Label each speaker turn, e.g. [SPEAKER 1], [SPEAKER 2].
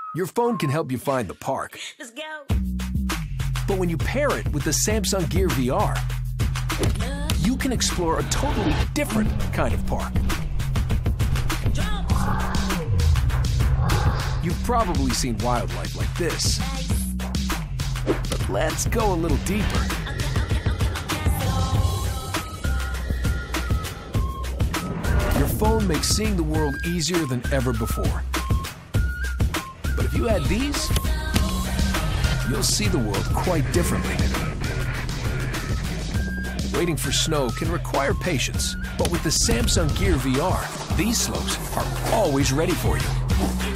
[SPEAKER 1] Your phone can help you find the park.
[SPEAKER 2] Let's go.
[SPEAKER 1] But when you pair it with the Samsung Gear VR, you can explore a totally different kind of park. You've probably seen wildlife like this. But let's go a little deeper. Your phone makes seeing the world easier than ever before. But if you add these, you'll see the world quite differently. Waiting for snow can require patience, but with the Samsung Gear VR, these slopes are always ready for you.